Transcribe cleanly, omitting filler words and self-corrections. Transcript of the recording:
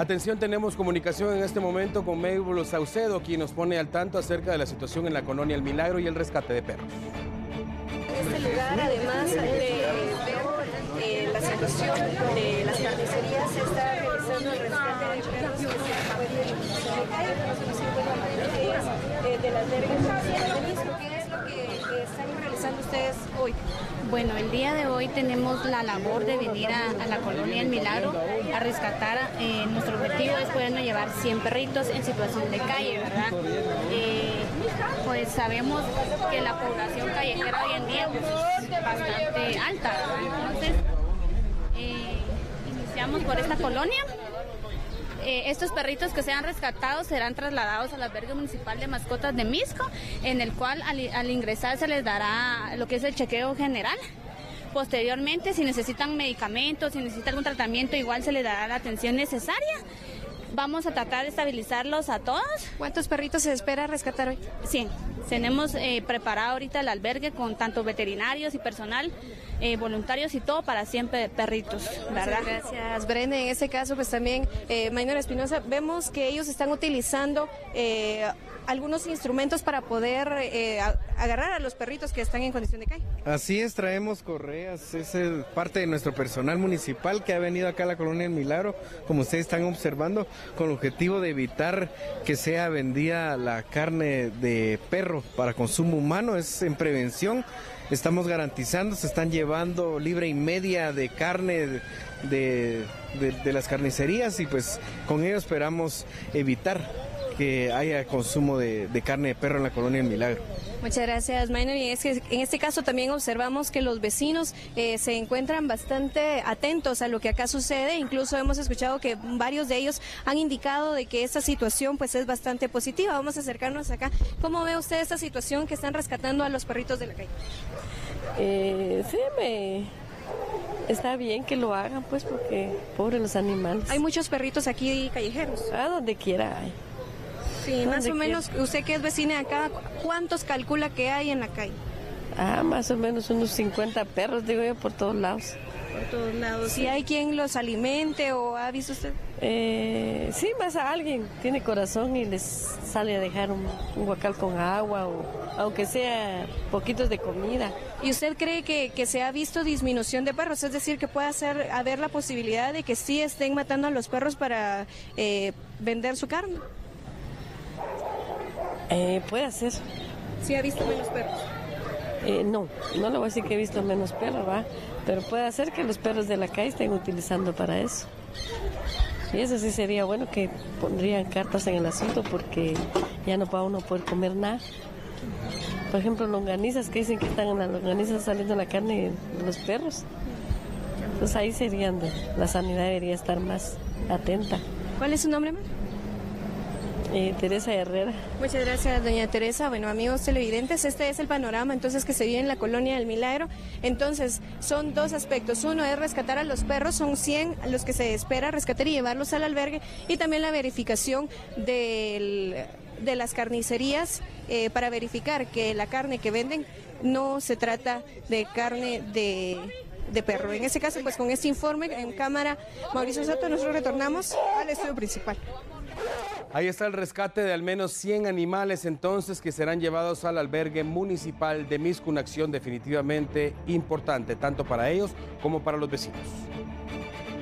Atención, tenemos comunicación en este momento con Mabel Saucedo, quien nos pone al tanto acerca de la situación en la colonia El Milagro y el rescate de perros. En este lugar, además de la situación de las carnicerías, se está realizando el rescate de perros que se encuentran en la calle, pero se nos encuentran del albergue de Misco. ¿Qué es lo que están realizando ustedes hoy? Bueno, el día de hoy tenemos la labor de venir a la colonia El Milagro a rescatar. Nuestro objetivo es podernos llevar 100 perritos en situación de calle, ¿verdad? Pues sabemos que la población callejera hoy en día pues, es bastante alta, ¿verdad? Entonces, iniciamos por esta colonia. Estos perritos que sean rescatados serán trasladados al albergue municipal de mascotas de Misco, en el cual al ingresar se les dará lo que es el chequeo general. Posteriormente, si necesitan medicamentos, si necesitan algún tratamiento, igual se les dará la atención necesaria. Vamos a tratar de estabilizarlos a todos. ¿Cuántos perritos se espera rescatar hoy? 100. Tenemos preparado ahorita el albergue con tanto veterinarios y personal, voluntarios y todo para 100 perritos, ¿verdad? Muchas gracias, Brenda. En este caso, pues también, Maynor Espinosa, vemos que ellos están utilizando algunos instrumentos para poder agarrar a los perritos que están en condición de calle. Así es, traemos correas, es parte de nuestro personal municipal que ha venido acá a la colonia El Milagro, como ustedes están observando, con el objetivo de evitar que sea vendida la carne de perro para consumo humano, es en prevención. Estamos garantizando, se están llevando libra y media de carne de las carnicerías y pues con ello esperamos evitar que haya consumo de carne de perro en la colonia El Milagro. Muchas gracias, Maynor. Y es que en este caso también observamos que los vecinos se encuentran bastante atentos a lo que acá sucede. Incluso hemos escuchado que varios de ellos han indicado de que esta situación pues es bastante positiva. Vamos a acercarnos acá. ¿Cómo ve usted esta situación que están rescatando a los perritos de la calle? Está bien que lo hagan, pues, porque pobres los animales. Hay muchos perritos aquí callejeros. A donde quiera hay. Sí, más o menos, usted que es vecina de acá, ¿cuántos calcula que hay en la calle? Más o menos unos 50 perros, digo yo, por todos lados. Por todos lados. ¿Si hay quien los alimente o ha visto usted? Sí, más a alguien tiene corazón y les sale a dejar un guacal con agua o aunque sea poquitos de comida. ¿Y usted cree que se ha visto disminución de perros? Es decir, que puede haber la posibilidad de que sí estén matando a los perros para vender su carne. Puede ser. ¿Sí ha visto menos perros? No le voy a decir que he visto menos perros, ¿va? Pero puede ser que los perros de la calle estén utilizando para eso. Y eso sí sería bueno que pondrían cartas en el asunto porque ya no va uno a poder comer nada. Por ejemplo, longanizas que dicen que están en las longanizas saliendo la carne de los perros. Pues ahí la sanidad debería estar más atenta. ¿Cuál es su nombre, ma? Teresa Herrera. Muchas gracias, doña Teresa. Bueno, amigos televidentes, este es el panorama entonces que se vive en la colonia El Milagro. Entonces, son dos aspectos. Uno es rescatar a los perros, son 100 los que se espera rescatar y llevarlos al albergue, y también la verificación de las carnicerías para verificar que la carne que venden no se trata de carne de perro. En este caso, pues con este informe en cámara, Mauricio Soto, nosotros retornamos al estudio principal. Ahí está el rescate de al menos 100 animales entonces que serán llevados al albergue municipal de Misco, una acción definitivamente importante tanto para ellos como para los vecinos.